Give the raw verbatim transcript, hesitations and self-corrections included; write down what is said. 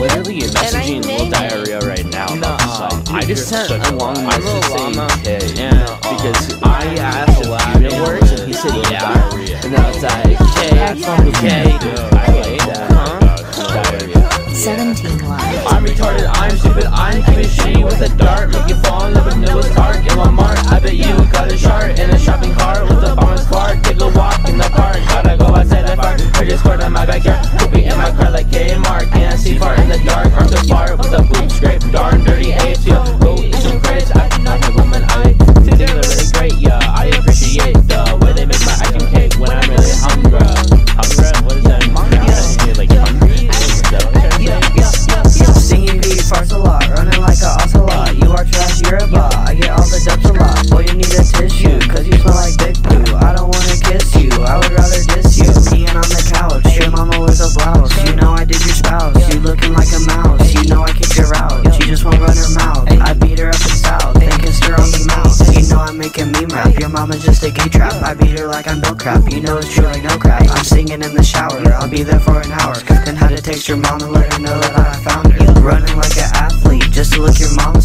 literally messaging Lil Diarrhea right now about this song. I just sent a long message saying K, because I asked if it works, and he said yeah, and then I was like, K, K, I like that, huh? Diarrhea. seventeen live. I'm retarded, I'm stupid, I'm keeping shitty with a dart. Make you fall in love with Noah's Ark in Walmart. I bet you got a shark in a shopping cart with a bomber's car. Take a walk in the park, gotta go outside the park. I just scored in my backyard, pooping in my car like Kmart. Can't see far in the dark, arms are far with a boot scrape. Darn dirty A F C, go eat some grapes. I do not have woman, I think they're really great, yeah. I appreciate the way they make my icing cake when I'm really hungry. Hungry? What is that? Yeah, like hungry? Singing beat farts a lot, running like a ocelot. You are trash, you're a bot. I get all the dubs a lot. Boy, you need a tissue, cause you smell like big poo. I don't wanna kiss you, I would rather diss you. Peeing on the couch, your mama wears a blouse. You know I did your spouse, you looking like a mouse. You know I kicked her out, she just won't run her mouth. I beat her up in south, then kissed her on the mouth. You know I'm making meme rap, your mama's just a gay trap. I beat her like I'm no crap, you know it's true like no crap. I'm singing in the shower, I'll be there for an hour. Then had to text your mom and let her know that I found her. Running like an athlete, just to look your mom